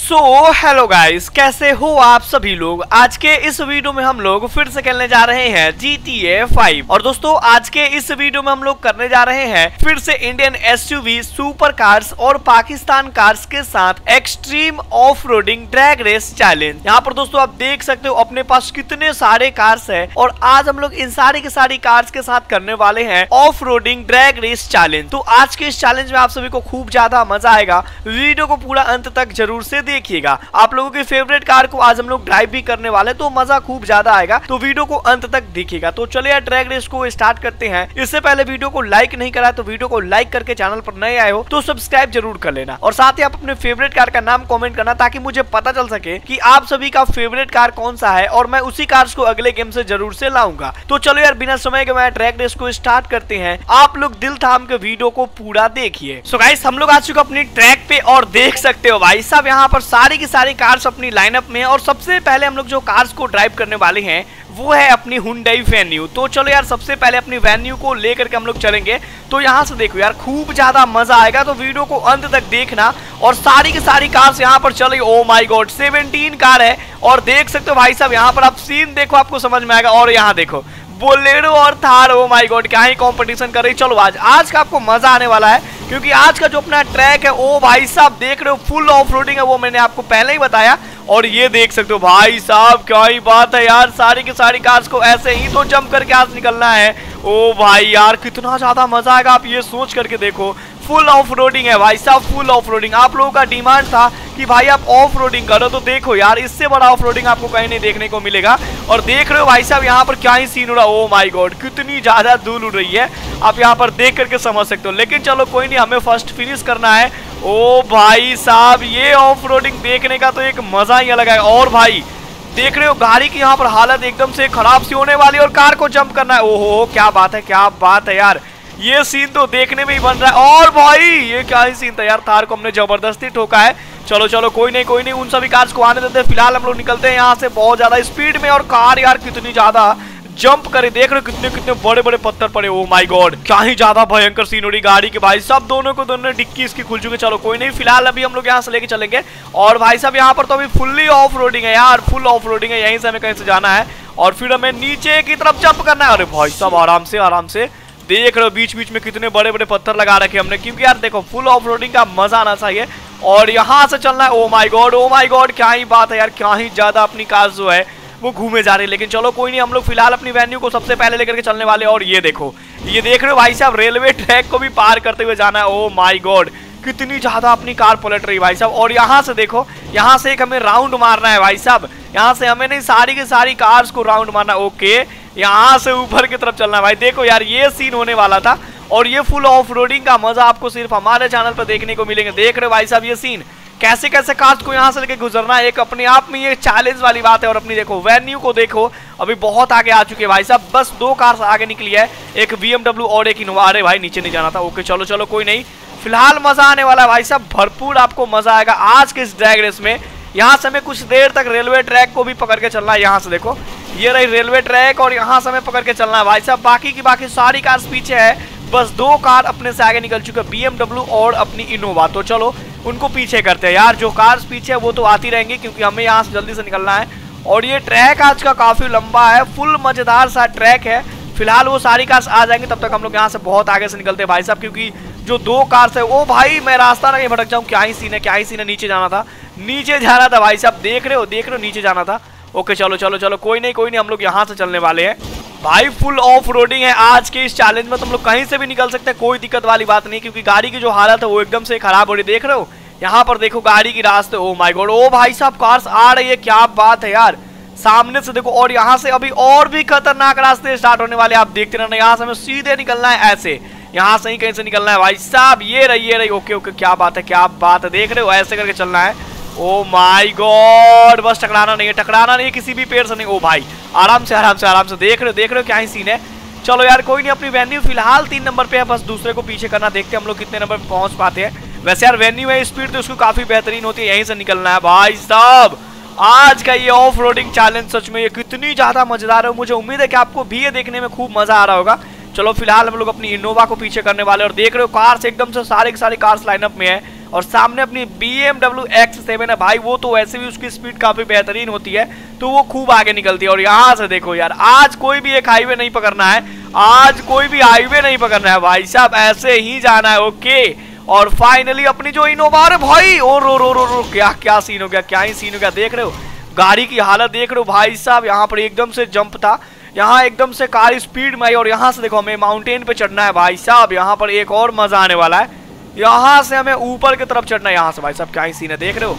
So hello guys, कैसे हो आप सभी लोग। आज के इस वीडियो में हम लोग फिर से खेलने जा रहे हैं GTA 5। और दोस्तों आज के इस वीडियो में हम लोग करने जा रहे हैं फिर से इंडियन SUV सुपर कार्स और पाकिस्तान कार्स के साथ extreme off roading drag race challenge. यहाँ पर दोस्तों आप देख सकते हो अपने पास कितने सारे कार्स है और आज हम लोग इन सारी की सारी कार्स के साथ करने वाले हैं off roading drag race challenge. तो आज के इस चैलेंज में आप सभी को खूब ज्यादा मजा आएगा। वीडियो को पूरा अंत तक जरूर से देखिएगा। आप लोगों की फेवरेट कार को आज हम लोग ड्राइव भी करने वाले, तो मजा खूब ज्यादा आएगा। तो वीडियो को अंत तक देखिएगा। तो चलिए यार ड्रैग रेस को स्टार्ट करते हैं। इससे पहले वीडियो को लाइक नहीं करा तो वीडियो को लाइक करके चैनल पर नए आए हो तो सब्सक्राइब जरूर कर लेना और साथ ही आप अपने फेवरेट कार का नाम कमेंट करना ताकि मुझे पता चल सके कि आप सभी का फेवरेट कार कौन सा है और मैं उसी कार्स को अगले गेम से जरूर से लाऊंगा। तो चलो यार बिना समय के मैं ड्रैग रेस को स्टार्ट करते हैं। आप लोग दिल थाम के वीडियो को पूरा देखिए। सो गाइस हम लोग आ चुके अपनी ट्रैक पे और देख सकते हो भाई साहब यहाँ पर सारी की सारी कार्स अपनी लाइनअप में है। और सबसे पहले हम लोग जो कार्स को ड्राइव करने वाले हैं वो है अपनी हुंडई वेन्यू। तो चलो यार सबसे पहले अपनी वेन्यू को लेकर के हम लोग चलेंगे। तो यहाँ से देखो यार खूब ज्यादा मजा आएगा, तो वीडियो को अंत तक देखना। और सारी की सारी कार्स यहाँ पर चल रही। ओ माय गॉड 17 कार है और देख सकते हो भाई साहब यहाँ पर आप सीन देखो आपको समझ में आएगा। और यहाँ देखो बोलेरो और थार, ओ माय गॉड क्या ही कंपटीशन कर रही। चलो आज का आपको मजा आने वाला है क्योंकि आज का जो अपना ट्रैक है ओ भाई साहब देख रहे हो फुल ऑफ रोडिंग है, वो मैंने आपको पहले ही बताया। और ये देख सकते हो भाई साहब क्या ही बात है यार, सारी की सारी कार्स को ऐसे ही तो जंप करके आज निकलना है। ओ भाई यार कितना ज्यादा मजा आएगा, आप ये सोच करके देखो। फुल ऑफ रोडिंग है भाई साहब, फुल ऑफ रोडिंग। आप लोगों का डिमांड था कि भाई आप ऑफ रोडिंग करो, तो देखो यार इससे बड़ा ऑफ रोडिंग आपको कहीं नहीं देखने को मिलेगा। और देख रहे हो भाई साहब यहाँ पर क्या ही सीन हो रहा है। ओ माय गॉड कितनी ज्यादा धूल उड़ रही है, आप यहाँ पर देख करके समझ सकते हो। लेकिन चलो कोई नहीं, हमें फर्स्ट फिनिश करना है। ओ भाई साहब ये ऑफ रोडिंग देखने का तो एक मजा ही अलग है। और भाई देख रहे हो गाड़ी की यहाँ पर हालत एकदम से खराब सी होने वाली और कार को जंप करना है। ओहो क्या बात है, क्या बात है यार, ये सीन तो देखने में ही बन रहा है। और भाई ये क्या ही सीन था यार, थार को हमने जबरदस्ती ठोका है। चलो चलो कोई नहीं उन सभी कार्स को आने देते हैं। फिलहाल हम लोग निकलते हैं यहाँ से बहुत ज्यादा स्पीड में। और कार यार कितनी ज्यादा जंप करे, देख रहे हो कितने कितने बड़े बड़े पत्थर पड़े। ओ माय गॉड क्या ही ज्यादा भयंकर सीन हो रही गाड़ी के भाई साहब। दोनों डिक्की इसकी खुल चुके। चलो कोई नहीं, फिलहाल अभी हम लोग यहाँ से लेके चलेंगे। और भाई साहब यहाँ पर तो अभी फुल्ली ऑफ रोडिंग है यार, फुल ऑफ रोडिंग है। यहीं से हमें कहीं से जाना है और फिर हमें नीचे की तरफ जंप करना है। अरे भाई साहब आराम से देख रहे हो बीच बीच में कितने बड़े बड़े पत्थर लगा रखे हमने, क्योंकि यार देखो फुल ऑफ रोडिंग का मजा आना चाहिए। और यहाँ से चलना है। ओ माय गॉड क्या ही बात है यार, क्या ही ज्यादा अपनी कार जो है वो घूमे जा रही है। लेकिन चलो कोई नहीं, हम लोग फिलहाल अपनी वेन्यू को सबसे पहले लेकर के चलने वाले। और ये देखो ये देख रहे हो भाई साहब रेलवे ट्रैक को भी पार करते हुए जाना है। ओ माय गॉड कितनी ज्यादा अपनी कार पलट रही है भाई साहब। और यहाँ से देखो, यहाँ से एक हमें राउंड मारना है भाई साहब। यहाँ से हमें नहीं सारी की सारी कार्स को राउंड मारना। ओके यहाँ से ऊपर की तरफ चलना है भाई। देखो यार ये सीन होने वाला था और ये फुल ऑफ रोडिंग का मजा आपको सिर्फ हमारे चैनल पर देखने को मिलेंगे। देख रहे हो भाई साहब ये सीन, कैसे कैसे कार्स को यहाँ से लेके गुजरना है, एक अपने आप में ये चैलेंज वाली बात है। और अपनी देखो वेन्यू को देखो अभी बहुत आगे आ चुके हैं भाई साहब, बस 2 कार्स आगे निकली है, एक BMW और एक इनोवा। अरे भाई नीचे नहीं जाना था। ओके चलो कोई नहीं, फिलहाल मजा आने वाला है भाई साहब, भरपूर आपको मजा आएगा आज के इस ड्रैग रेस में। यहाँ से हमें कुछ देर तक रेलवे ट्रैक को भी पकड़ के चलना है। यहाँ से देखो ये रही रेलवे ट्रैक और यहाँ से हमें पकड़ के चलना है भाई साहब। बाकी की बाकी सारी कार्स पीछे है, बस 2 कार अपने से आगे निकल चुके हैं, BMW और अपनी इनोवा। तो चलो उनको पीछे करते हैं यार, जो कार्स पीछे है वो तो आती रहेंगी क्योंकि हमें यहाँ से जल्दी से निकलना है। और ये ट्रैक आज का काफी लंबा है, फुल मजेदार सा ट्रैक है। फिलहाल वो सारी कार्स आ जाएंगी, तब तक हम लोग यहाँ से बहुत आगे से निकलते हैं भाई साहब, क्योंकि जो 2 कार्स है। ओ भाई मैं रास्ता ना कहीं भटक जाऊँ, क्या ही सीन है, नीचे जाना था भाई साहब। देख रहे हो नीचे जाना था। ओके चलो कोई नहीं हम लोग यहाँ से चलने वाले हैं भाई। फुल ऑफ रोडिंग है आज के इस चैलेंज में, तुम लोग कहीं से भी निकल सकते हैं, कोई दिक्कत वाली बात नहीं, क्योंकि गाड़ी की जो हालत है वो एकदम से खराब हो रही है। देख रहे हो यहाँ पर देखो गाड़ी की रास्ते। ओ माय गॉड ओ भाई साहब कार्स आ रही है, क्या बात है यार, सामने से देखो। और यहाँ से अभी और भी खतरनाक रास्ते स्टार्ट होने वाले, आप देखते रहना। यहाँ से हमें सीधे निकलना है, ऐसे यहाँ से ही कहीं से निकलना है भाई साहब। ये रही ओके क्या बात है, देख रहे हो ऐसे करके चलना है। ओ माय गॉड बस टकराना नहीं है किसी भी पेड़ से नहीं। ओ भाई आराम से देख रहे हो क्या ही सीन है। चलो यार कोई नहीं, अपनी वेन्यू फिलहाल 3 नंबर पे है, बस दूसरे को पीछे करना, देखते हैं हम लोग कितने नंबर पे पहुंच पाते हैं। वैसे यार वेन्यू है, स्पीड तो उसको काफी बेहतरीन होती है, यहीं से निकलना है भाई साहब। आज का ये ऑफ रोडिंग चैलेंज सच में ये कितनी ज्यादा मजेदार है, मुझे उम्मीद है कि आपको भी ये देखने में खूब मजा आ रहा होगा। चलो फिलहाल हम लोग अपनी इनोवा को पीछे करने वाले। और देख रहे हो कार्स एकदम से सारे के सारे कार्स लाइनअप में है। और सामने अपनी BMW X7 है भाई, वो तो वैसे भी उसकी स्पीड काफी बेहतरीन होती है, तो वो खूब आगे निकलती है। और यहाँ से देखो यार, आज कोई भी एक हाईवे नहीं पकड़ना है, आज कोई भी हाईवे नहीं पकड़ना है भाई साहब, ऐसे ही जाना है। ओके, और फाइनली अपनी जो इनोवा है भाई, ओ रो क्या सीन हो गया, क्या ही सीन हो गया। देख रहे हो गाड़ी की हालत, देख रहे हो भाई साहब, यहाँ पर एकदम से जंप था, यहाँ एकदम से कार स्पीड में आई। और यहाँ से देखो हमें माउंटेन पे चढ़ना है भाई साहब, यहाँ पर एक और मजा आने वाला है, यहाँ से हमें ऊपर की तरफ चढ़ना है। यहाँ से भाई साहब क्या ही सीन है, देख रहे हो।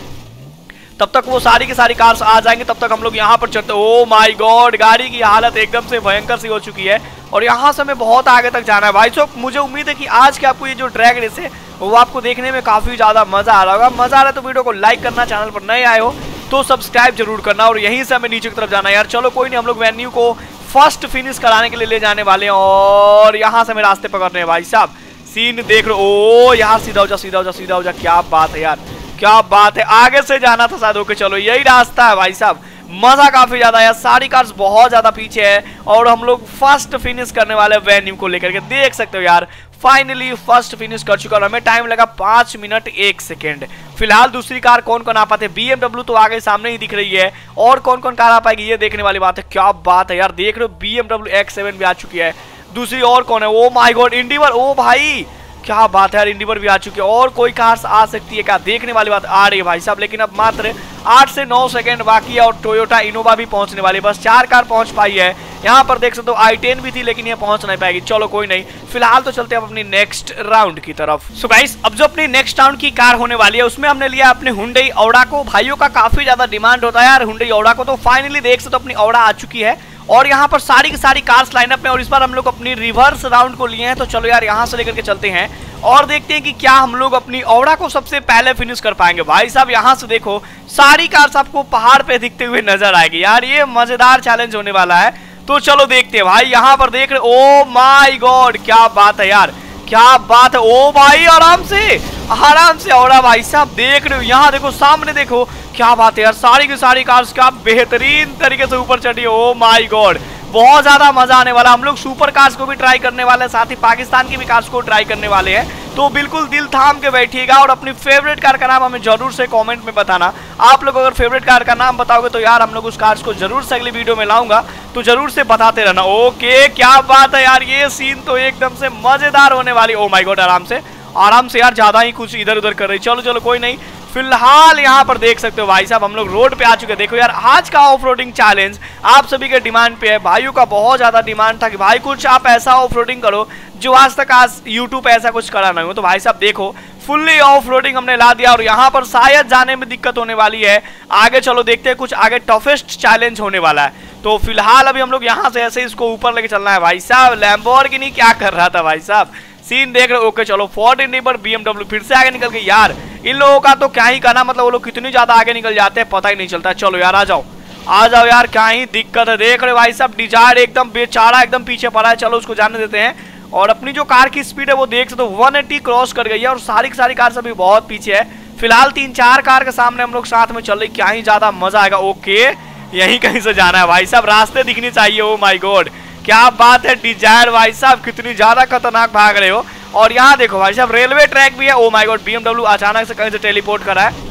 तब तक वो सारी की सारी कार्स आ जाएंगे, तब तक हम लोग यहाँ पर चढ़ते। ओ माय गॉड, गाड़ी की हालत एकदम से भयंकर सी हो चुकी है और यहाँ से हमें बहुत आगे तक जाना है भाई साहब। मुझे उम्मीद है कि आज के आपको ये जो ड्रैग रेस है वो आपको देखने में काफी ज्यादा मजा आ रहा होगा। मजा आ रहा है तो वीडियो को लाइक करना, चैनल पर नए आए हो तो सब्सक्राइब जरूर करना, और यहीं से हमें नीचे की तरफ जाना है यार। चलो कोई नहीं, हम लोग वेन्यू को फर्स्ट फिनिश कराने के लिए ले जाने वाले हैं और यहाँ से हमें रास्ते पकड़ने हैं भाई साहब। सीन देख रहे हो, ओ यहाँ सीधा हो जा, सीधा हो जा, सीधा हो जा, क्या बात है यार, क्या बात है। आगे से जाना था शायद, ओके चलो यही रास्ता है भाई साहब। मजा काफी ज्यादा है, सारी कार्स बहुत ज्यादा पीछे है और हम लोग फर्स्ट फिनिश करने वाले वेन्यू को लेकर के, देख सकते हो यार। फाइनली फर्स्ट फिनिश कर चुका और हमें टाइम लगा 5 मिनट 1 सेकेंड। फिलहाल दूसरी कार कौन कौन आ पाते, BMW तो आगे सामने ही दिख रही है, और कौन कौन कार आ पाएगी ये देखने वाली बात है। क्या बात है यार, देख रहे हो BMW X7 भी आ चुकी है। दूसरी और कौन है, ओ माय गॉड इंडिवर, ओ भाई क्या बात है यार, इंडिवर भी आ चुकी है। और कोई कार्स आ सकती है क्या, देखने वाली बात आ रही है भाई साहब। लेकिन अब मात्र 8 से 9 सेकंड बाकी है और टोयोटा इनोवा भी पहुंचने वाली, बस 4 कार पहुंच पाई है। यहाँ पर देख सकते हो i10 भी थी लेकिन ये पहुंच नहीं पाएगी। चलो कोई नहीं, फिलहाल तो चलते हैं अपनी नेक्स्ट राउंड की तरफ। सो गाइस, अब जो अपनी नेक्स्ट राउंड की कार होने वाली है उसमें हमने लिया अपने हुंडई औडा को। भाइयों का काफी ज्यादा डिमांड होता है यार हुंडई औडा को, तो फाइनली देख सकते हो अपनी औडा आ चुकी है और यहाँ पर सारी की सारी कार्स लाइनअप में। और इस बार हम लोग अपनी रिवर्स राउंड को लिए हैं, तो चलो यार यहाँ से लेकर के चलते हैं और देखते हैं कि क्या हम लोग अपनी औडा को सबसे पहले फिनिश कर पाएंगे। भाई साहब यहाँ से देखो, सारी कार्स आपको पहाड़ पे दिखते हुए नजर आएगी यार, ये मजेदार चैलेंज होने वाला है। तो चलो देखते हैं भाई, यहाँ पर देख रहे, ओ माय गॉड क्या बात है यार, क्या बात है। ओ भाई आराम से औडा भाई साहब, देख रहे हो यहाँ देखो, सामने देखो, क्या बात है यार, सारी की सारी कार्स क्या बेहतरीन तरीके से ऊपर चढ़ी है। ओ माय गॉड, बहुत ज्यादा मजा आने वाला। हम लोग सुपर कार्स को भी ट्राई करने वाले हैं, साथ ही पाकिस्तान की भी कार्स को ट्राई करने वाले हैं, तो बिल्कुल दिल थाम के बैठिएगा और अपनी फेवरेट कार का नाम हमें जरूर से कमेंट में बताना। आप लोग अगर फेवरेट कार का नाम बताओगे तो यार हम लोग उस कार्स को जरूर से अगली वीडियो में लाऊंगा, तो जरूर से बताते रहना। ओके, क्या बात है यार, ये सीन तो एकदम से मजेदार होने वाली। ओ माय गॉड, आराम से यार, ज्यादा ही कुछ इधर उधर कर रही। चलो कोई नहीं, फिलहाल यहाँ पर देख सकते हो भाई साहब हम लोग रोड पे आ चुके हैं। देखो यार, आज का ऑफ रोडिंग चैलेंज आप सभी के डिमांड पे है, भाइयों का बहुत ज्यादा डिमांड था कि भाई कुछ आप ऐसा ऑफ रोडिंग करो जो आज तक यूट्यूब पे ऐसा कुछ करा नहीं हो। तो भाई साहब देखो, फुल्ली ऑफ रोडिंग हमने ला दिया और यहाँ पर शायद जाने में दिक्कत होने वाली है। आगे चलो देखते हैं, कुछ आगे टफेस्ट चैलेंज होने वाला है। तो फिलहाल अभी हम लोग यहाँ से ऐसे इसको ऊपर लेके चलना है भाई साहब। लैम्बोर्गिनी क्या कर रहा था भाई साहब, सीन देख रहे हो। ओके चलो, फोर्ड इंडिवर BMW फिर से आगे निकल गई यार। इन लोगों का तो क्या ही कहना, मतलब वो लोग कितनी ज्यादा आगे निकल जाते हैं पता ही नहीं चलता। चलो यार आ जाओ यार, क्या ही दिक्कत है। देख रहे भाई साहब, डिजायर एकदम बेचारा एकदम पीछे पड़ा है। चलो उसको जाने देते हैं। और अपनी जो कार की स्पीड है वो देख सकते हो 180 क्रॉस कर गई है और सारी की सारी कार सभी बहुत पीछे है। फिलहाल 3-4 कार के सामने हम लोग साथ में चल रही, क्या ही ज्यादा मजा आएगा। ओके, यही कहीं से जाना है भाई साहब, रास्ते दिखनी चाहिए। ओ माय गॉड, क्या बात है डिजायर भाई साहब, कितनी ज्यादा खतरनाक भाग रहे हो। और यहाँ देखो भाई साहब, रेलवे ट्रैक भी है। ओ माय गॉड, BMW अचानक से कहीं से टेलीपोर्ट करा है।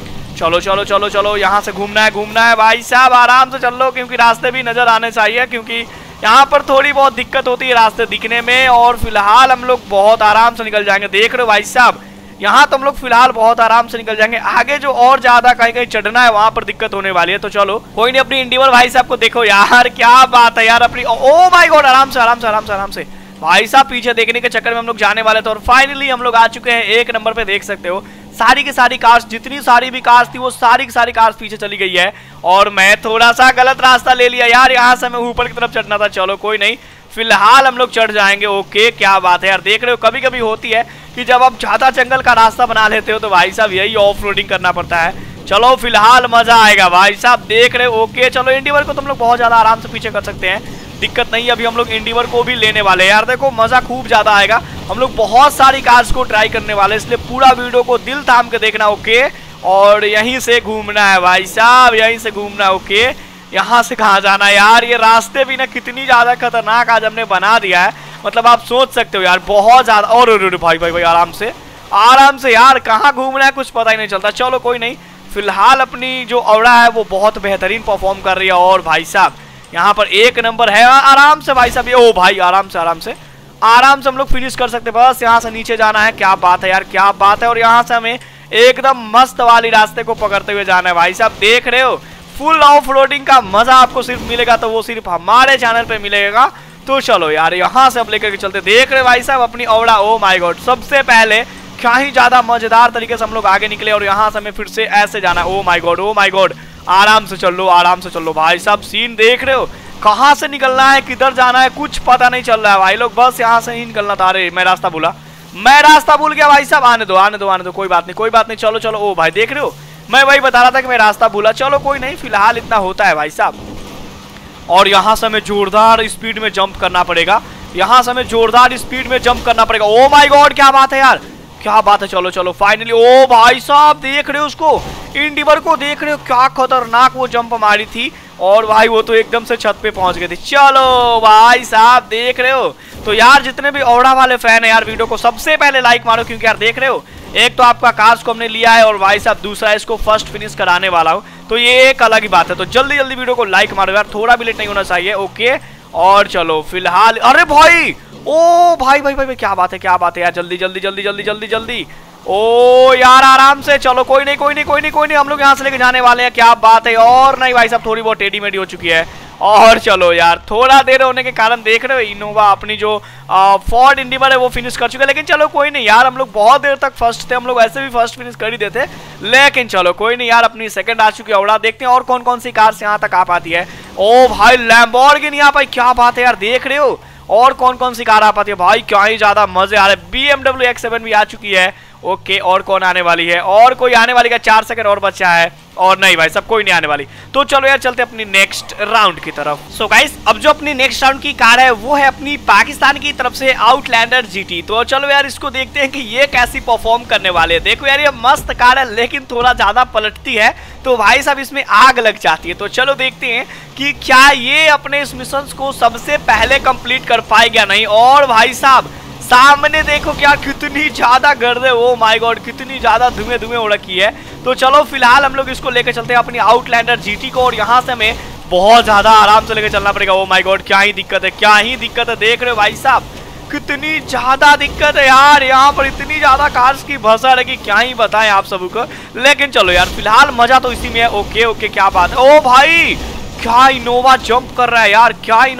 चलो यहाँ से घूमना है भाई साहब, आराम से चल लो क्योंकि रास्ते भी नजर आने चाहिए, क्योंकि यहाँ पर थोड़ी बहुत दिक्कत होती है रास्ते दिखने में। और फिलहाल हम लोग बहुत आराम से निकल जाएंगे। देख रहे हो भाई साहब, यहाँ तो हम लोग फिलहाल बहुत आराम से निकल जाएंगे। आगे जो और ज्यादा कहीं चढ़ना है वहां पर दिक्कत होने वाली है। तो चलो कोई नहीं, अपनी इंडिवर भाई साहब को देखो यार, क्या बात है यार अपनी। ओ माय गॉड, आराम से भाई साहब, पीछे देखने के चक्कर में हम लोग जाने वाले थे और फाइनली हम लोग आ चुके हैं 1 नंबर पे। देख सकते हो सारी की सारी कार्स, जितनी सारी भी कार्स थी वो सारी की सारी कार्स पीछे चली गई है। और मैं थोड़ा सा गलत रास्ता ले लिया यार, यहाँ से हमें ऊपर की तरफ चढ़ना था। चलो कोई नहीं, फिलहाल हम लोग चढ़ जाएंगे। ओके, क्या बात है यार, देख रहे हो कभी कभी होती है कि जब आप ज्यादा जंगल का रास्ता बना लेते हो तो भाई साहब यही ऑफ रोडिंग करना पड़ता है। चलो फिलहाल मजा आएगा भाई साहब, देख रहे हो। ओके चलो, इंडिवर को तुम लोग बहुत ज्यादा आराम से पीछे कर सकते हैं, दिक्कत नहीं। अभी हम लोग इंडिवर को भी लेने वाले हैं यार, देखो मजा खूब ज्यादा आएगा। हम लोग बहुत सारी कार्स को ट्राई करने वाले, इसलिए पूरा वीडियो को दिल थाम के देखना। ओके, और यहीं से घूमना है भाई साहब, यहीं से घूमना है। ओके, यहाँ से कहाँ जाना है यार, ये रास्ते भी ना कितनी ज्यादा खतरनाक आज हमने बना दिया है, मतलब आप सोच सकते हो यार, बहुत ज्यादा। और भाई आराम आराम से यार, कहाँ घूमना है कुछ पता ही नहीं चलता। चलो कोई नहीं, फिलहाल अपनी जो औड़ा है वो बहुत बेहतरीन परफॉर्म कर रही है। और भाई साहब यहाँ पर 1 नंबर है, आराम से भाई साहब। ये ओ भाई आराम से हम लोग फिनिश कर सकते। बस यहाँ से नीचे जाना है। क्या बात है यार, क्या बात है। और यहाँ से हमें एकदम मस्त वाली रास्ते को पकड़ते हुए जाना है। भाई साहब देख रहे हो, फुल ऑफ रोडिंग का मजा आपको सिर्फ मिलेगा तो वो सिर्फ हमारे चैनल पे मिलेगा। तो चलो यार यहाँ से अब लेकर के चलते। देख रहे भाई साहब अपनी औड़ा, ओ माय गॉड, सबसे पहले क्या ही ज्यादा मजेदार तरीके से हम लोग आगे निकले। और यहाँ से हमें फिर से ऐसे जाना है। ओ माय गॉड, आराम से चलो भाई साहब। सीन देख रहे हो, कहाँ से निकलना है, किधर जाना है, कुछ पता नहीं चल रहा है भाई लोग। बस यहाँ से ही निकलना था। अरे मैं रास्ता भूल गया भाई साहब। आने दो, कोई बात नहीं। चलो। ओ भाई देख रहे हो, मैं वही बता रहा था कि मैं रास्ता भूला। चलो कोई नहीं, फिलहाल इतना होता है भाई साहब। और यहाँ से हमें जोरदार स्पीड में जंप करना पड़ेगा। ओ माय गॉड, क्या बात है यार, क्या बात है। चलो फाइनली। ओ भाई साहब देख रहे हो उसको, इंडिवर को देख रहे हो, क्या खतरनाक वो जंप मारी थी। और भाई वो तो एकदम से छत पे पहुंच गए थे। चलो भाई साहब देख रहे हो। तो यार जितने भी औड़ा वाले फैन है यार, वीडियो को सबसे पहले लाइक मारो, क्योंकि यार देख रहे हो, एक तो आपका कार्स को हमने लिया है और भाई साहब दूसरा इसको फर्स्ट फिनिश कराने वाला हूँ, तो ये एक अलग ही बात है। तो जल्दी वीडियो को लाइक मारो यार, थोड़ा भी लेट नहीं होना चाहिए। ओके, और चलो फिलहाल। अरे भाई, ओ भाई, क्या बात है यार, जल्दी। ओ यार आराम से चलो, कोई नहीं, हम लोग यहाँ से लेके जाने वाले हैं। क्या बात है। और नहीं भाई साहब, थोड़ी बहुत टेढ़ी मेढ़ी हो चुकी है। और चलो यार, थोड़ा देर होने के कारण देख रहे हो, इनोवा अपनी जो फोर्ड इंडिवर है वो फिनिश कर चुका है। लेकिन चलो कोई नहीं यार, हम लोग बहुत देर तक फर्स्ट थे, हम लोग ऐसे भी फर्स्ट फिनिश कर ही देते। लेकिन चलो कोई नहीं यार, अपनी सेकंड आ चुकी है औड़ा। देखते हैं और कौन सी कार्स यहाँ तक आ पाती है। ओ भाई लैम्बोर्गिनी आ पाई, क्या बात है यार, देख रहे हो। और कौन सी कार आ पाती है भाई, क्या ही ज्यादा मजे आ रहे हैं। BMW X7 भी आ चुकी है। ओके, और कौन आने वाली है, और कोई आने वाली का 4 सेकंड और बचा है। और नहीं भाई सब कोई नहीं आने वाली। तो चलो यार चलते अपनी नेक्स्ट राउंड की तरफ। सो गाइस, अब जो अपनी नेक्स्ट राउंड की कार है वो है अपनी पाकिस्तान की तरफ से आउटलैंडर GT। तो चलो यार इसको देखते हैं कि ये कैसी परफॉर्म करने वाले हैं। देखो यार ये मस्त कार है, लेकिन थोड़ा ज्यादा पलटती है, तो भाई साहब इसमें आग लग जाती है। तो चलो देखते हैं कि क्या ये अपने इस मिशन को सबसे पहले कंप्लीट कर पाएगा या नहीं। और भाई साहब सामने देखो क्या कितनी ज्यादा गर्द है। ओ माय गॉड, कितनी ज्यादा धुएं हो रखी है। तो चलो फिलहाल हम लोग इसको लेकर चलते हैं अपनी आउटलैंडर GT को। और यहाँ से हमें बहुत ज्यादा आराम से लेकर चलना पड़ेगा। ओ माय गॉड, क्या ही दिक्कत है। देख रहे हो भाई साहब, कितनी ज्यादा दिक्कत है यार। यहाँ पर इतनी ज्यादा कार्स की भसड़ है कि क्या ही बताएं आप सबको। लेकिन चलो यार फिलहाल मजा तो इसी में है। ओके, क्या बात है। ओ भाई, क्या इनोवा जंप कर रहा है यार,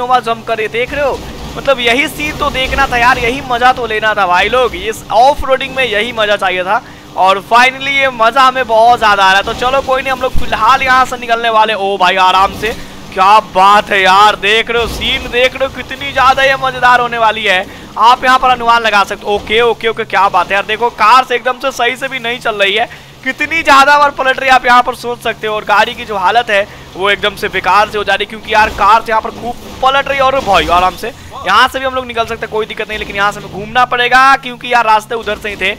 देख रहे हो। मतलब यही सीन तो देखना था यार, यही मजा तो लेना था भाई लोग। इस ऑफ रोडिंग में यही मजा चाहिए था। और फाइनली ये मजा हमें बहुत ज्यादा आ रहा है। तो चलो कोई नहीं, हम लोग फिलहाल यहाँ से निकलने वाले। ओ भाई आराम से, क्या बात है यार, देख रहे हो सीन, देख रहे हो कितनी ज्यादा ये मजेदार होने वाली है। आप यहाँ पर अनुमान लगा सकते हो। ओके, क्या बात है यार। देखो कार से एकदम से सही से भी नहीं चल रही है, कितनी ज्यादा बार पलट रही है, आप यहाँ पर सोच सकते हो। और गाड़ी की जो हालत है वो एकदम से बेकार से हो जा रही है, क्योंकि यार कार से यहाँ पर खूब पलट रही है। और भाई आराम से यहाँ से भी हम लोग निकल सकते हैं, कोई दिक्कत नहीं। लेकिन यहाँ से हमें घूमना पड़ेगा, क्योंकि यार रास्ते उधर से ही थे।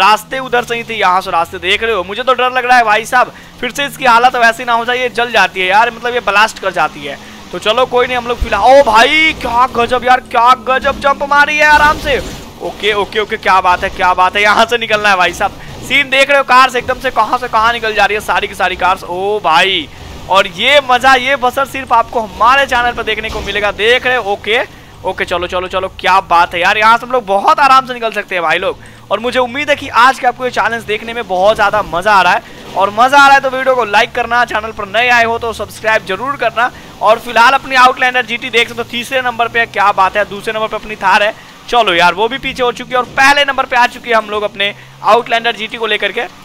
यहाँ से रास्ते देख रहे हो। मुझे तो डर लग रहा है भाई साहब, फिर से इसकी हालत वैसी ना हो जाए, ये जल जाती है यार, मतलब ये ब्लास्ट कर जाती है। तो चलो कोई नहीं, हम लोग फिलहाल। ओ भाई क्या गजब यार, क्या गजब जंप मारी है आराम से। ओके, क्या बात है। यहाँ से निकलना है भाई साहब। सीन देख रहे हो, कार से एकदम से कहाँ निकल जा रही है सारी की सारी कार्स। ओ भाई, और ये मजा, ये बसर सिर्फ आपको हमारे चैनल पर देखने को मिलेगा। देख रहे हो। ओके, चलो, क्या बात है यार। यहाँ से हम लोग बहुत आराम से निकल सकते हैं भाई लोग। और मुझे उम्मीद है कि आज के आपको ये चैलेंज देखने में बहुत ज्यादा मजा आ रहा है। और मजा आ रहा है तो वीडियो को लाइक करना, चैनल पर नए आए हो तो सब्सक्राइब जरूर करना। और फिलहाल अपनी आउटलैंडर GT देख सकते हो, तीसरे नंबर पे है। क्या बात है। दूसरे नंबर पे अपनी थार है। चलो यार वो भी पीछे हो चुकी है। और पहले नंबर पे आ चुकी है हम लोग अपने आउटलैंडर GT को लेकर के।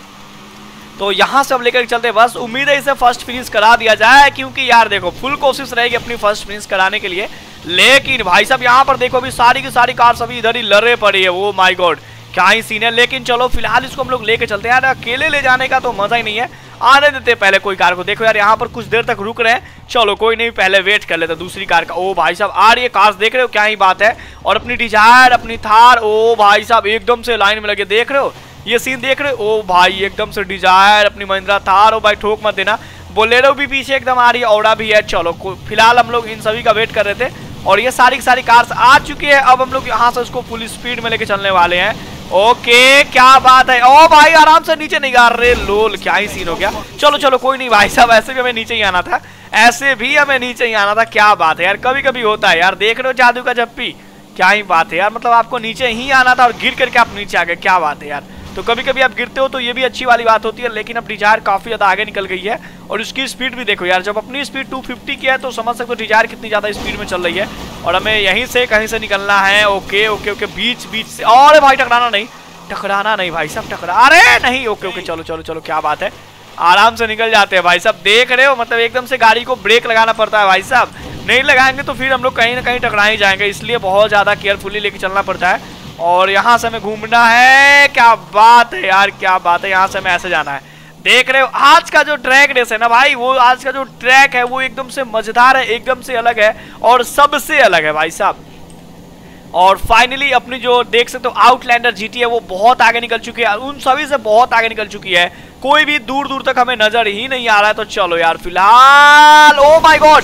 तो यहाँ से अब लेकर चलते, बस उम्मीद है इसे फर्स्ट फिनिश करा दिया जाए, क्योंकि यार देखो फुल कोशिश रहेगी अपनी फर्स्ट फिनिश कराने के लिए। लेकिन भाई साहब यहाँ पर देखो अभी सारी की सारी कार सभी इधर ही लड़े पड़ी है। वो माय गॉड, क्या ही सीन है। लेकिन चलो फिलहाल इसको हम लोग लेके चलते हैं यार, अकेले ले जाने का तो मजा ही नहीं है। आने देते पहले कोई कार को। देखो यार यहाँ पर कुछ देर तक रुक रहे हैं। चलो कोई नहीं, पहले वेट कर लेते दूसरी कार का। ओ भाई साहब आ रही है कार्स, देख रहे हो, क्या ही बात है। और अपनी डिजायर, अपनी थार, ओ भाई साहब एकदम से लाइन में लगे, देख रहे हो ये सीन, देख रहे हो। ओ भाई एकदम से डिजायर, अपनी महिंद्रा थार। ओ भाई ठोक मत देना। बोलेरो भी पीछे एकदम आ रही है, औड़ा भी है। चलो फिलहाल हम लोग इन सभी का वेट कर रहे थे। और ये सारी की सारी कार्स आ चुकी है। अब हम लोग यहाँ से उसको फुल स्पीड में लेके चलने वाले हैं। ओके क्या बात है। ओ भाई आराम से नीचे नहीं गिर रहे, लोल क्या ही सीन हो गया। चलो चलो कोई नहीं भाई साहब, ऐसे भी हमें नीचे ही आना था, ऐसे भी हमें नीचे ही आना था। क्या बात है यार, कभी कभी होता है यार, देख रहे हो जादू का जप्पी, क्या ही बात है यार, मतलब आपको नीचे ही आना था और गिर करके आप नीचे आ गए, क्या बात है यार। तो कभी कभी आप गिरते हो तो ये भी अच्छी वाली बात होती है, लेकिन अब डिजायर काफी ज्यादा आगे निकल गई है और उसकी स्पीड भी देखो यार, जब अपनी स्पीड 250 की है तो समझ सकते हो डिजायर कितनी ज्यादा स्पीड में चल रही है। और हमें यहीं से कहीं से निकलना है। ओके ओके ओके, बीच बीच से, अरे भाई टकराना नहीं भाई साहब, टकरा, अरे नहीं, ओके ओके चलो चलो चलो, क्या बात है, आराम से निकल जाते हैं भाई साहब। देख रहे हो मतलब एकदम से गाड़ी को ब्रेक लगाना पड़ता है भाई साहब, नहीं लगाएंगे तो फिर हम लोग कहीं ना कहीं टकरा ही जाएंगे, इसलिए बहुत ज्यादा केयरफुली लेके चलना पड़ता है। और यहाँ से हमें घूमना है, क्या बात है यार, क्या बात है, यहाँ से हमें ऐसे जाना है। देख रहे हो आज का जो ट्रैक रेस है ना भाई, वो आज का जो ट्रैक है वो एकदम से मजेदार है, एकदम से अलग है और सबसे अलग है भाई साहब। और फाइनली अपनी जो देख सकते हो आउटलैंडर जीटी है वो बहुत आगे निकल चुकी है, उन सभी से बहुत आगे निकल चुकी है, कोई भी दूर दूर तक हमें नजर ही नहीं आ रहा है। तो चलो यार फिलहाल, ओ माय गॉड,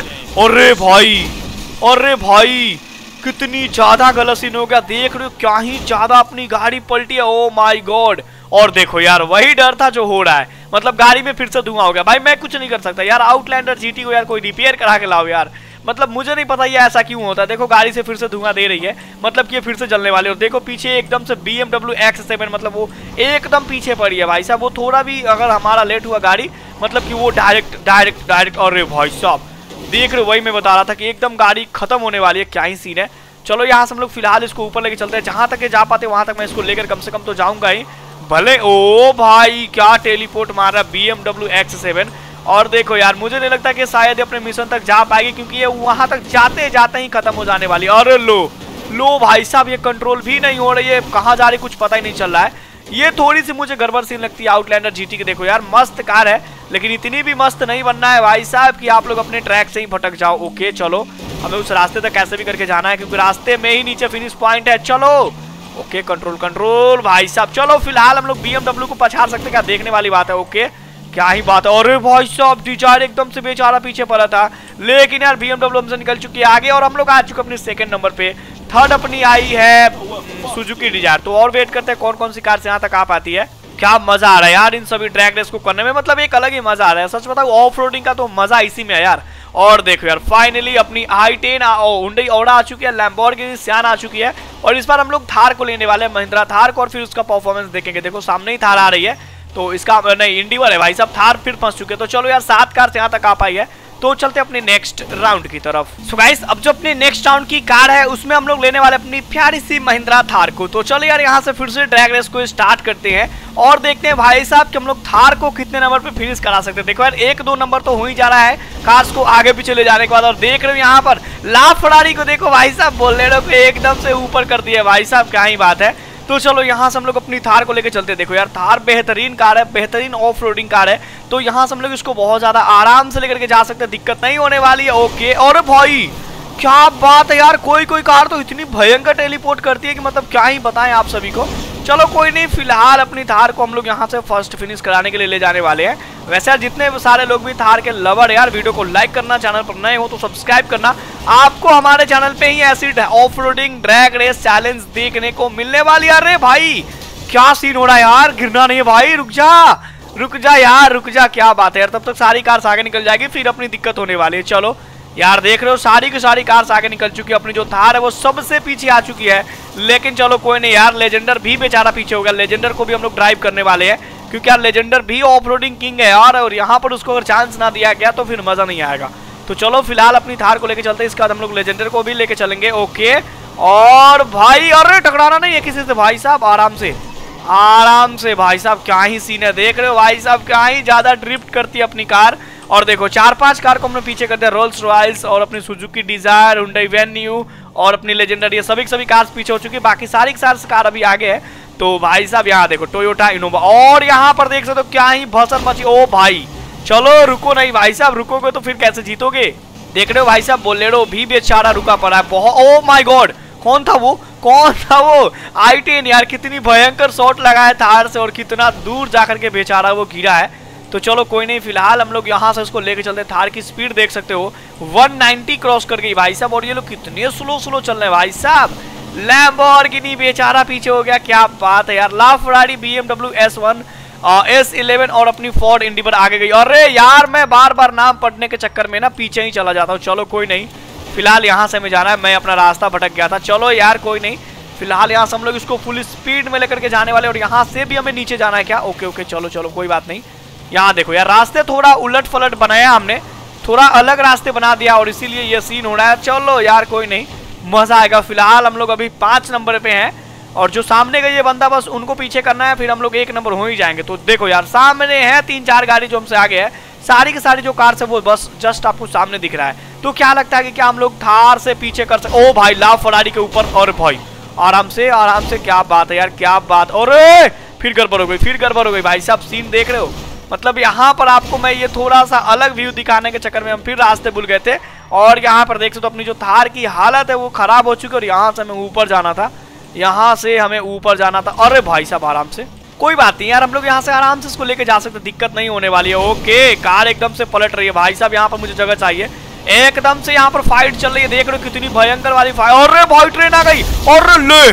अरे भाई कितनी ज्यादा गलत सीन हो गया, देख रहे हो क्या ही ज्यादा अपनी गाड़ी पलटी है, ओ माय गॉड। और देखो यार वही डर था जो हो रहा है, मतलब गाड़ी में फिर से धुआं हो गया। भाई मैं कुछ नहीं कर सकता यार, आउटलैंडर जीटी को यार कोई रिपेयर करा के लाओ यार, मतलब मुझे नहीं पता ये ऐसा क्यों होता है। देखो गाड़ी से फिर से धुआं दे रही है, मतलब कि ये फिर से जलने वाले। और देखो पीछे एकदम से BMW X7, मतलब वो एकदम पीछे पड़ी है भाई साहब, वो थोड़ा भी अगर हमारा लेट हुआ गाड़ी, मतलब कि वो डायरेक्ट। अरे भाई साहब देख रहे हो, वही मैं बता रहा था कि एकदम गाड़ी खत्म होने वाली है, क्या ही सीन है। चलो यहाँ से हम लोग फिलहाल इसको ऊपर लेके चलते हैं, जहां तक जा पाते वहां तक मैं इसको लेकर कम से कम तो जाऊंगा ही भले। ओ भाई क्या टेलीपोर्ट मार रहा है BMW X7। और देखो यार मुझे नहीं लगता कि शायद अपने मिशन तक जा पाएगी, क्योंकि ये वहां तक जाते जाते ही खत्म हो जाने वाली। अरे लो भाई साहब, ये कंट्रोल भी नहीं हो रही है, कहाँ जा रही कुछ पता ही नहीं चल रहा है। ये थोड़ी सी मुझे गड़बड़ सी लगती है आउटलैंडर जीटी की। देखो यार मस्त कार है, लेकिन इतनी भी मस्त नहीं बनना है भाई साहब कि आप लोग अपने ट्रैक से ही भटक जाओ। ओके चलो, हमें उस रास्ते तक कैसे भी करके जाना है, क्योंकि रास्ते में ही नीचे फिनिश पॉइंट है। चलो ओके, कंट्रोल भाई साहब। चलो फिलहाल हम लोग BMW को पछाड़ सकते, क्या देखने वाली बात है। ओके क्या ही बात है। अरे भाई साहब डिजायर एकदम से बेचारा पीछे पड़ा था, लेकिन यार BMW हमसे निकल चुकी है आगे और हम लोग आ चुके अपने सेकंड नंबर पे। थर्ड अपनी आई है सुजुकी डिजायर। तो और वेट करते हैं कौन कौन सी कार से यहाँ तक आ पाती है। क्या मजा आ रहा है यार इन सभी ट्रैक रेस को करने में, मतलब एक अलग ही मजा आ रहा है। सच बताऊं ऑफ रोडिंग का तो मजा इसी में है यार। और देखो यार फाइनली अपनी i10 हुंडई ऑरा आ चुकी है, लैम्बोर्गिनी सियान आ चुकी है और इस बार हम लोग थार को लेने वाले हैं, महिंद्रा थार को, और फिर उसका परफॉर्मेंस देखेंगे। देखो सामने ही थार आ रही है, तो इसका नहीं इंडिवर है भाई साहब, थार फिर फंस चुके हैं। तो चलो यार 7 कार से यहाँ तक आ पाई है, तो चलते अपने नेक्स्ट राउंड की तरफ। सो गाइस अब जो अपनी नेक्स्ट राउंड की कार है उसमें हम लोग लेने वाले अपनी प्यारी सी महिंद्रा थार को। तो चलो यार यहाँ से फिर से ड्रैग रेस को स्टार्ट करते हैं और देखते हैं भाई साहब कि हम लोग थार को कितने नंबर पे फिनिश करा सकते हैं। देखो यार 1-2 नंबर तो हो ही जा रहा है कार्स को आगे पीछे ले जाने के बाद। और देख रहे हो यहाँ पर ला फरारी को, देखो भाई साहब बोलेरो को एकदम से ऊपर कर दिया भाई साहब, क्या ही बात है। तो चलो यहाँ से हम लोग अपनी थार को लेकर चलते हैं। देखो यार थार बेहतरीन कार है, बेहतरीन ऑफ रोडिंग कार है, तो यहाँ से हम लोग इसको बहुत ज्यादा आराम से लेकर के जा सकते हैं, दिक्कत नहीं होने वाली है। ओके और भाई क्या बात है यार, कोई कोई कार तो इतनी भयंकर टेलीपोर्ट करती है कि मतलब क्या ही बताएं आप सभी को। चलो कोई नहीं, फिलहाल अपनी थार को हम लोग यहाँ से फर्स्ट फिनिश कराने के लिए ले जाने वाले हैं। वैसे यार जितने सारे लोग भी थार के लवर यार, वीडियो को लाइक करना, चैनल पर नए हो तो सब्सक्राइब करना। आपको हमारे चैनल पे ही ऐसी off roading drag race challenge देखने को मिलने वाली है। अरे भाई क्या सीन हो रहा है यार, गिरना नहीं है भाई, रुक जा यार, रुक जा, क्या बात है यार। तब तक सारी कार आगे निकल जाएगी, फिर अपनी दिक्कत होने वाली है। चलो यार देख रहे हो सारी की सारी कार्स आगे निकल चुकी है, अपनी जो थार है वो सबसे पीछे आ चुकी है। लेकिन चलो कोई नहीं यार, लेजेंडर भी बेचारा पीछे हो गया, लेजेंडर को भी हम लोग ड्राइव करने वाले हैं, क्योंकि यार लेजेंडर भी ऑफ रोडिंग किंग है यार, और यहाँ पर उसको अगर चांस ना दिया गया तो फिर मजा नहीं आएगा। तो चलो फिलहाल अपनी थार को लेके चलते हैं, इसके बाद हम लोग लेजेंडर को भी लेके चलेंगे। ओके और भाई अरे टकराना नहीं है किसी से भाई साहब, आराम से भाई साहब, क्या ही सीन है। देख रहे हो भाई साहब क्या ही ज्यादा ड्रिफ्ट करती है अपनी कार। और देखो 4-5 कार को हमने पीछे कर दिया, रोल्स रॉयल्स और अपनी सुजुकी डिजायर, हुंडई वेन्यू और अपनी लेजेंडर, ये सभी कार पीछे हो चुकी है, बाकी सारी कार अभी आगे है। तो भाई साहब यहाँ देखो टोयोटा इनोवा, और यहाँ पर देख सकते हो क्या ही भसड़ मची। ओ भाई चलो रुको नहीं भाई साहब, रुकोगे तो फिर कैसे जीतोगे। देख रहे हो भाई साहब बोलेरो भी बेचारा रुका पड़ा है बहुत। ओ माय गॉड कौन था वो i10 यार, कितनी भयंकर शॉट लगा है थार से और कितना दूर जाकर के बेचारा वो गिरा है। तो चलो कोई नहीं, फिलहाल हम लोग यहाँ से उसको लेके चलते हैं। थार की स्पीड देख सकते हो 190 क्रॉस कर गई भाई साहब, और ये लोग कितने स्लो चल रहे हैं भाई साहब। लैम्बोर्गिनी बेचारा पीछे हो गया, क्या बात है यार। ला फरारी BMW S1 S11 और अपनी फोर्ड इंडिवर आगे गई। अरे यार मैं बार बार नाम पढ़ने के चक्कर में ना पीछे ही चला जाता हूँ। चलो कोई नहीं, फिलहाल यहाँ से हमें जाना है, मैं अपना रास्ता भटक गया था। चलो यार कोई नहीं, फिलहाल यहाँ से हम लोग इसको फुल स्पीड में लेकर के जाने वाले, और यहाँ से भी हमें नीचे जाना है क्या? ओके ओके चलो चलो कोई बात नहीं। यहाँ देखो यार रास्ते थोड़ा उलट फलट बनाया हमने, थोड़ा अलग रास्ते बना दिया और इसीलिए ये सीन हो रहा है। चलो यार कोई नहीं, मजा आएगा। फिलहाल हम लोग अभी 5 नंबर पे हैं और जो सामने का ये बंदा बस उनको पीछे करना है, फिर हम लोग 1 नंबर हो ही जाएंगे। तो देखो यार सामने है 3-4 गाड़ी जो हमसे आगे है, सारी की सारी जो कार है वो बस जस्ट आपको सामने दिख रहा है। तो क्या लगता है कि क्या हम लोग थार से पीछे कर सकते? ओ भाई ला फरारी के ऊपर, और भाई आराम से आराम से, क्या बात है यार क्या बात। और फिर गड़बड़ हो गई, फिर गड़बड़ हो गई भाई साहब। सीन देख रहे हो, मतलब यहाँ पर आपको मैं ये थोड़ा सा अलग व्यू दिखाने के चक्कर में हम फिर रास्ते भूल गए थे। और यहाँ पर देख सकते हो अपनी जो थार की हालत है वो खराब हो चुकी है, और यहाँ से हमें ऊपर जाना था, यहाँ से हमें ऊपर जाना था। अरे भाई साहब आराम से, कोई बात नहीं यार, हम लोग यहाँ से आराम से इसको लेके जा सकते, दिक्कत नहीं होने वाली है। ओके कार एकदम से पलट रही है भाई साहब, यहाँ पर मुझे जगह चाहिए। एकदम से यहाँ पर फाइट चल रही है, देख रहे हो कितनी भयंकर वाली फाइट। अरे भाई ट्रेन आ गई, और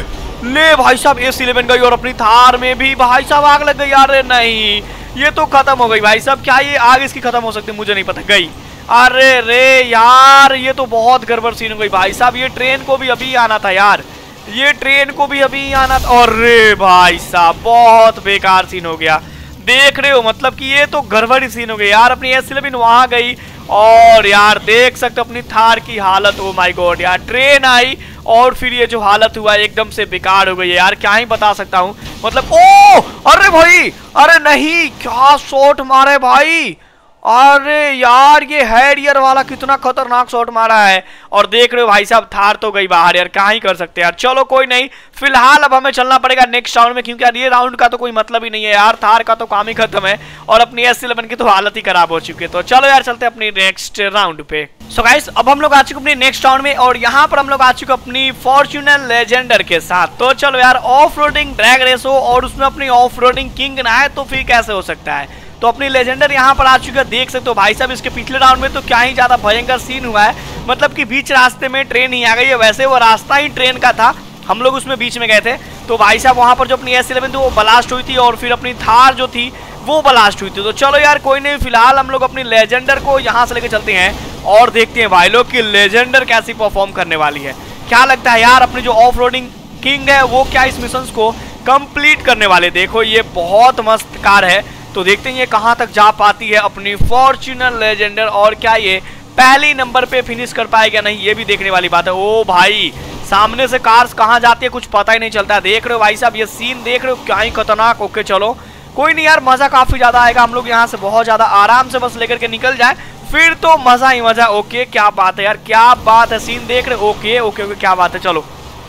ले भाई साहब S11 गई, और अपनी थार में भी भाई साहब आग लग गई। अरे नहीं, ये तो खत्म हो गई भाई साहब। क्या ये आग इसकी खत्म हो सकती है? मुझे नहीं पता, गई। अरे रे यार ये तो बहुत गड़बड़ सीन हो गई भाई साहब। ये ट्रेन को भी अभी आना था यार, ये ट्रेन को भी अभी आना था। अरे भाई साहब बहुत बेकार सीन हो गया, देख रहे हो, मतलब कि ये तो गड़बड़ी सीन हो गई यार। अपनी S11 वहां गई, और यार देख सकते हो अपनी थार की हालत। ओ माय गॉड यार, ट्रेन आई और फिर ये जो हालत हुआ एकदम से बेकार हो गई है यार, क्या ही बता सकता हूँ। मतलब ओ अरे भाई, अरे नहीं, क्या शॉट मारे भाई। अरे यार ये हैरियर वाला कितना खतरनाक शॉट मारा है, और देख रहे हो भाई साहब थार तो गई बाहर यार, क्या ही कर सकते हैं यार। चलो कोई नहीं, फिलहाल अब हमें चलना पड़ेगा नेक्स्ट राउंड में, क्योंकि यार ये राउंड का तो कोई मतलब ही नहीं है यार, थार का तो काम ही खत्म है, और अपनी S11 की तो हालत ही खराब हो चुकी है। तो चलो यार चलते हैं अपनी नेक्स्ट राउंड पे। सो गाइस अब हम लोग आ चुके अपने नेक्स्ट राउंड में, और यहाँ पर हम लोग आ चुके अपनी फॉर्च्यूनर लेजेंडर के साथ। तो चलो यार ऑफ रोडिंग ड्रैग रेस हो और उसमें अपनी ऑफ रोडिंग किंग ना है तो फिर कैसे हो सकता है। तो अपनी लेजेंडर यहाँ पर आ चुकी है, देख सकते हो भाई साहब। इसके पिछले राउंड में तो क्या ही ज्यादा भयंकर सीन हुआ है, मतलब कि बीच रास्ते में ट्रेन ही आ गई है। वैसे वो रास्ता ही ट्रेन का था, हम लोग उसमें बीच में गए थे। तो भाई साहब वहां पर जो अपनी S11 थी वो ब्लास्ट हुई थी, और फिर अपनी थार जो थी वो ब्लास्ट हुई थी। तो चलो यार कोई नहीं, फिलहाल हम लोग अपनी लेजेंडर को यहाँ से लेके चलते हैं और देखते हैं भाई लोग कि लेजेंडर कैसी परफॉर्म करने वाली है। क्या लगता है यार अपनी जो ऑफ रोडिंग किंग है वो क्या इस मिशन को कंप्लीट करने वाले। देखो ये बहुत मस्त कार है, तो देखते हैं ये कहां तक जा पाती है अपनी फॉर्च्यूनर लेजेंडर, और क्या ये पहली नंबर पे फिनिश कर पाएगा नहीं, ये भी देखने वाली बात है। ओ भाई सामने से कार्स कहां जाती है कुछ पता ही नहीं चलता है, देख रहे हो भाई साहब ये सीन देख रहे हो, क्या ही खतरनाक। ओके चलो कोई नहीं यार, मजा काफी ज्यादा आएगा, हम लोग यहाँ से बहुत ज्यादा आराम से बस लेकर के निकल जाए फिर तो मजा ही मजा। ओके क्या बात है यार, क्या बात है, सीन देख रहे। ओके ओके ओके क्या बात है। चलो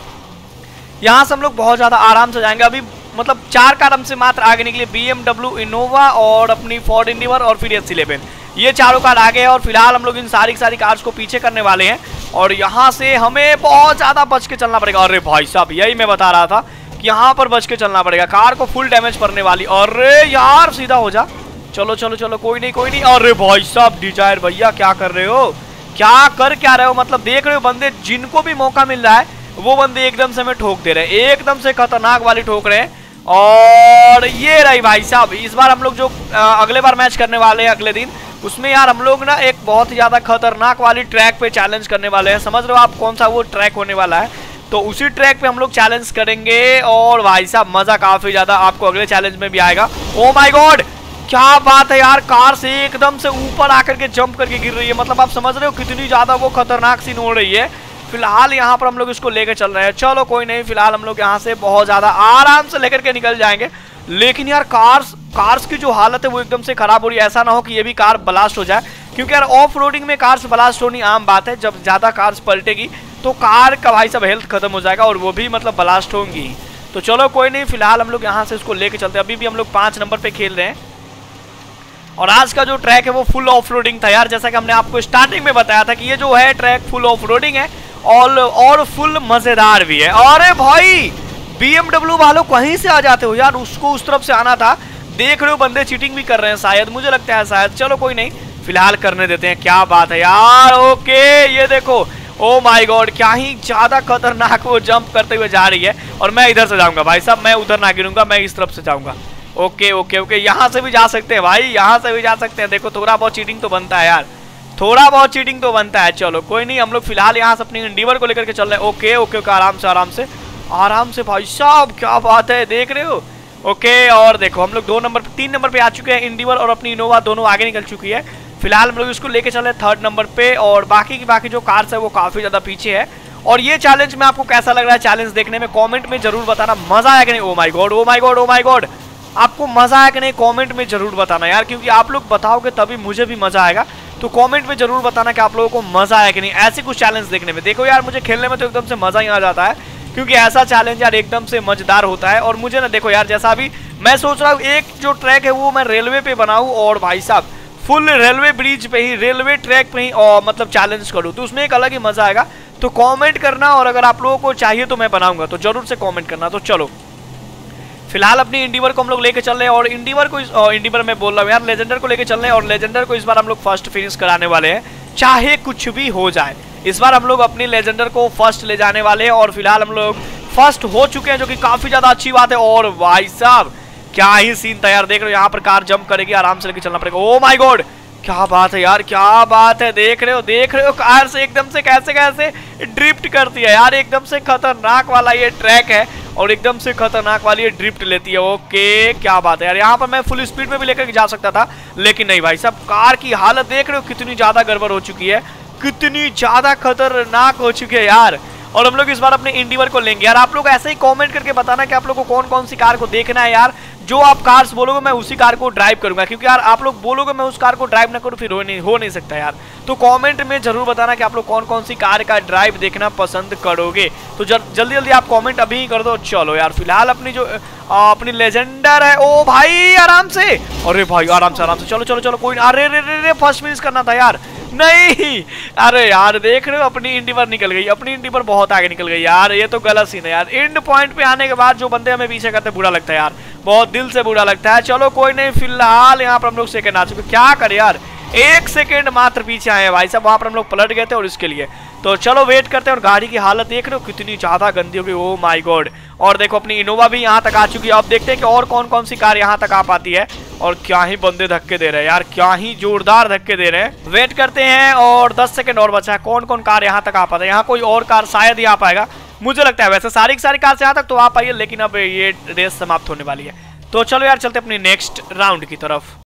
यहाँ से हम लोग बहुत ज्यादा आराम से जाएंगे। अभी मतलब 4 कार हमसे मात्र आगे निकली, BMW इनोवा और अपनी फोर्ड इंडिवर और फिर S11, ये चारों कार आगे, और फिलहाल हम लोग इन सारी कार्स को पीछे करने वाले हैं, और यहाँ से हमें बहुत ज्यादा बच के चलना पड़ेगा। अरे भाई साहब यही मैं बता रहा था कि यहाँ पर बच के चलना पड़ेगा, कार को फुल डैमेज पड़ने वाली। अरे यार सीधा हो जा, चलो चलो चलो कोई नहीं कोई नहीं। अरे भाई साहब डिजायर भैया क्या कर रहे हो, क्या रहे हो, मतलब देख रहे हो बंदे जिनको भी मौका मिल रहा है वो बंदे एकदम से हमें ठोक दे रहे हैं, एकदम से खतरनाक वाली ठोक रहे हैं। और ये रही भाई साहब, इस बार हम लोग जो अगले बार मैच करने वाले हैं अगले दिन, उसमें यार हम लोग ना एक बहुत ही ज्यादा खतरनाक वाली ट्रैक पे चैलेंज करने वाले हैं। समझ रहे हो आप कौन सा वो ट्रैक होने वाला है, तो उसी ट्रैक पे हम लोग चैलेंज करेंगे, और भाई साहब मजा काफी ज्यादा आपको अगले चैलेंज में भी आएगा। ओ माय गॉड क्या बात है यार, कार से एकदम से ऊपर आकर के जंप करके गिर रही है, मतलब आप समझ रहे हो कितनी ज्यादा वो खतरनाक सीन हो रही है। फिलहाल यहाँ पर हम लोग इसको लेकर चल रहे हैं। चलो कोई नहीं, फिलहाल हम लोग यहाँ से बहुत ज्यादा आराम से लेकर के निकल जाएंगे। लेकिन यार कार्स की जो हालत है वो एकदम से खराब हो रही है, ऐसा ना हो कि ये भी कार ब्लास्ट हो जाए, क्योंकि यार ऑफ रोडिंग में कार्स ब्लास्ट होनी आम बात है। जब ज्यादा कार्स पलटेगी तो कार का भाई सब हेल्थ खत्म हो जाएगा, और वो भी मतलब ब्लास्ट होंगी। तो चलो कोई नहीं, फिलहाल हम लोग यहाँ से इसको लेके चलते हैं। अभी भी हम लोग 5 नंबर पे खेल रहे हैं, और आज का जो ट्रैक है वो फुल ऑफ रोडिंग था यार, जैसा कि हमने आपको स्टार्टिंग में बताया था कि ये जो है ट्रैक फुल ऑफ रोडिंग है और फुल मजेदार भी है। अरे भाई BMW वालों कहीं से आ जाते हो यार, उसको उस तरफ से आना था। देख रहे हो बंदे चीटिंग भी कर रहे हैं शायद, मुझे लगता है शायद। चलो कोई नहीं, फिलहाल करने देते हैं। क्या बात है यार, ओके ये देखो ओ माय गॉड, क्या ही ज्यादा खतरनाक वो जंप करते हुए जा रही है। और मैं इधर से जाऊंगा भाई साहब, मैं उधर ना गिरूंगा, मैं इस तरफ से जाऊंगा। ओके ओके ओके, यहाँ से भी जा सकते हैं भाई, यहाँ से भी जा सकते हैं। देखो थोड़ा बहुत चीटिंग तो बनता है यार, थोड़ा बहुत चीटिंग तो बनता है। चलो कोई नहीं, हम लोग फिलहाल यहाँ से अपनी एंडीवर को लेकर के चल रहे हैं। ओके ओके ओके, आराम से आराम से आराम से भाई साहब, क्या बात है, देख रहे हो। ओके, और देखो हम लोग 3 नंबर पे आ चुके हैं। एंडीवर और अपनी इनोवा दोनों आगे निकल चुकी है। फिलहाल हम लोग इसको लेके चल रहे हैं 3rd नंबर पे, और बाकी जो कार्स है वो काफी ज्यादा पीछे है। और ये चैलेंज में आपको कैसा लग रहा है चैलेंज देखने में, कमेंट में जरूर बताना। मजा आया कि नहीं? Oh my god oh my god oh my god, आपको मजा आया कि नहीं कमेंट में जरूर बताना यार, क्योंकि आप लोग बताओगे तभी मुझे भी मजा आएगा। तो कमेंट में जरूर बताना कि आप लोगों को मजा आया कि नहीं ऐसे कुछ चैलेंज देखने में। देखो यार, मुझे खेलने में तो एकदम से मजा ही आ जाता है, क्योंकि ऐसा चैलेंज यार एकदम से मजेदार होता है। और मुझे ना देखो यार, जैसा अभी मैं सोच रहा हूँ एक जो ट्रैक है वो मैं रेलवे पे बनाऊं, और भाई साहब फुल रेलवे ब्रिज पे ही, रेलवे ट्रैक पे ही और मतलब चैलेंज करूँ, तो उसमें एक अलग ही मजा आएगा। तो कमेंट करना, और अगर आप लोगों को चाहिए तो मैं बनाऊंगा, तो जरूर से कमेंट करना। तो चलो फिलहाल अपनी एंडीवर को हम लोग लेके चल रहे हैं, और एंडीवर में बोल रहा हूँ यार, लेजेंडर को लेके चल रहे हैं। और लेजेंडर को इस बार हम लोग फर्स्ट फिनिश कराने वाले हैं, चाहे कुछ भी हो जाए। इस बार हम लोग अपनी लेजेंडर को फर्स्ट ले जाने वाले हैं, और फिलहाल हम लोग फर्स्ट हो चुके हैं, जो कि काफी ज्यादा अच्छी बात है। और भाई साहब क्या ही सीन था यार, देख रहे हो यहाँ पर कार जंप करेगी, आराम से लेके चलना पड़ेगा। ओ माय गॉड, क्या बात है यार, क्या बात है, देख रहे हो कार से एकदम से कैसे ड्रिफ्ट करती है यार। एकदम से खतरनाक वाला ये ट्रैक है, और एकदम से खतरनाक वाली ये ड्रिफ्ट लेती है। ओके, क्या बात है यार, यहाँ पर मैं फुल स्पीड में भी लेकर जा सकता था, लेकिन नहीं भाई साहब, कार की हालत देख रहे हो कितनी ज्यादा गड़बड़ हो चुकी है, कितनी ज्यादा खतरनाक हो चुकी है यार। और हम लोग इस बार अपने एंडीवर को लेंगे यार। आप लोग ऐसे ही कमेंट करके बताना कि आप लोग को कौन कौन सी कार को देखना है यार। जो आप कार्स बोलोगे मैं उसी कार को ड्राइव करूंगा, क्योंकि यार आप लोग बोलोगे मैं उस कार को ड्राइव ना करूं, फिर हो नहीं सकता यार। तो कमेंट में जरूर बताना कि आप लोग कौन कौन सी कार का ड्राइव देखना पसंद करोगे। तो जल्दी जल्दी आप कमेंट अभी ही कर दो। चलो यार, फिलहाल अपनी लेजेंडर है। ओ भाई आराम से, अरे भाई आराम से चलो चलो चलो, कोई अरे फर्स्ट फिनिश करना था यार, नहीं। अरे यार देख रहे हो, अपनी एंडीवर निकल गई, अपनी एंडीवर बहुत आगे निकल गई यार। ये तो गलत सीन है यार, एंड पॉइंट पे आने के बाद जो बंदे हमें पीछे करते बुरा लगता है यार, बहुत दिल से बुरा लगता है। चलो कोई नहीं, फिलहाल यहाँ पर हम लोग सेकंड आ चुके। क्या करे यार, 1 सेकंड मात्र पीछे आए भाई साहब, वहां पर हम लोग पलट गए थे, और इसके लिए तो चलो वेट करते हैं। और गाड़ी की हालत देख रहे हो कितनी ज्यादा गंदी हो गई, ओ माय गॉड। और देखो अपनी इनोवा भी यहाँ तक आ चुकी है। अब देखते हैं कि और कौन कौन सी कार यहाँ तक आ पाती है। और क्या ही बंदे धक्के दे रहे हैं यार, क्या ही जोरदार धक्के दे रहे हैं। वेट करते हैं, और 10 सेकंड और बचा है। कौन कौन कार यहाँ तक आ पाता है, यहाँ कोई और कार शायद ही आ पाएगा मुझे लगता है। वैसे सारी की सारी कार यहाँ तक तो आ पाई है, लेकिन अब ये रेस समाप्त होने वाली है। तो चलो यार चलते अपनी नेक्स्ट राउंड की तरफ।